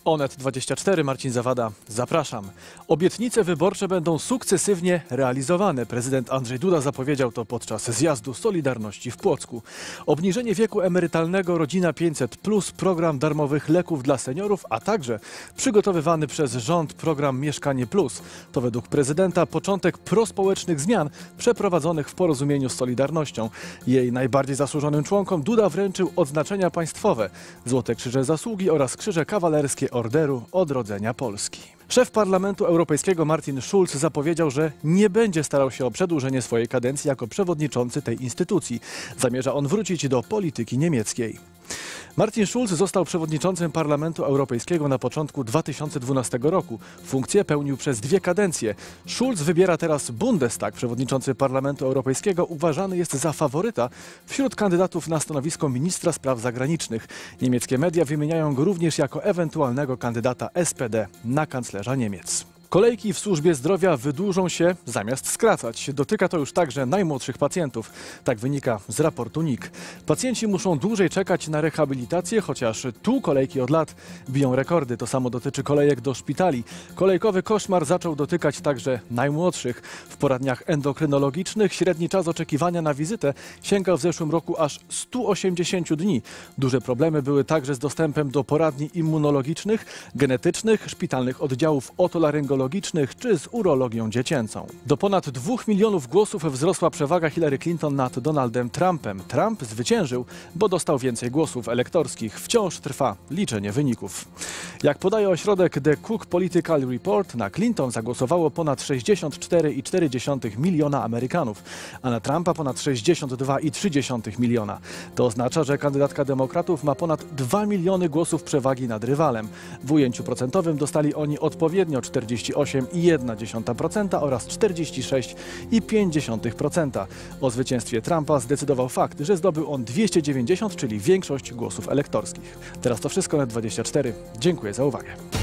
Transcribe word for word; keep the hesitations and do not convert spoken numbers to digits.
Onet dwadzieścia cztery, Marcin Zawada, zapraszam. Obietnice wyborcze będą sukcesywnie realizowane. Prezydent Andrzej Duda zapowiedział to podczas zjazdu Solidarności w Płocku. Obniżenie wieku emerytalnego, Rodzina pięćset plus, program darmowych leków dla seniorów, a także przygotowywany przez rząd program Mieszkanie Plus. To według prezydenta początek prospołecznych zmian przeprowadzonych w porozumieniu z Solidarnością. Jej najbardziej zasłużonym członkom Duda wręczył odznaczenia państwowe, Złote Krzyże Zasługi oraz Krzyże Kawalerskie Orderu Odrodzenia Polski. Szef Parlamentu Europejskiego Martin Schulz zapowiedział, że nie będzie starał się o przedłużenie swojej kadencji jako przewodniczący tej instytucji. Zamierza on wrócić do polityki niemieckiej. Martin Schulz został przewodniczącym Parlamentu Europejskiego na początku dwa tysiące dwunastego roku. Funkcję pełnił przez dwie kadencje. Schulz wybiera teraz Bundestag. Przewodniczący Parlamentu Europejskiego uważany jest za faworyta wśród kandydatów na stanowisko ministra spraw zagranicznych. Niemieckie media wymieniają go również jako ewentualnego kandydata S P D na kanclerza Niemiec. Kolejki w służbie zdrowia wydłużą się zamiast skracać. Dotyka to już także najmłodszych pacjentów. Tak wynika z raportu N I K. Pacjenci muszą dłużej czekać na rehabilitację, chociaż tu kolejki od lat biją rekordy. To samo dotyczy kolejek do szpitali. Kolejkowy koszmar zaczął dotykać także najmłodszych. W poradniach endokrynologicznych średni czas oczekiwania na wizytę sięgał w zeszłym roku aż stu osiemdziesięciu dni. Duże problemy były także z dostępem do poradni immunologicznych, genetycznych, szpitalnych oddziałów otolaryngologicznych czy z urologią dziecięcą. Do ponad dwóch milionów głosów wzrosła przewaga Hillary Clinton nad Donaldem Trumpem. Trump zwyciężył, bo dostał więcej głosów elektorskich. Wciąż trwa liczenie wyników. Jak podaje ośrodek The Cook Political Report, na Clinton zagłosowało ponad sześćdziesiąt cztery i cztery dziesiąte miliona Amerykanów, a na Trumpa ponad sześćdziesiąt dwa i trzy dziesiąte miliona. To oznacza, że kandydatka demokratów ma ponad dwa miliony głosów przewagi nad rywalem. W ujęciu procentowym dostali oni odpowiednio czterdzieści osiem i jedna dziesiąta procent oraz czterdzieści sześć i pięć dziesiątych procent. O zwycięstwie Trumpa zdecydował fakt, że zdobył on dwieście dziewięćdziesiąt, czyli większość głosów elektorskich. Teraz to wszystko na dwadzieścia cztery. Dziękuję za uwagę.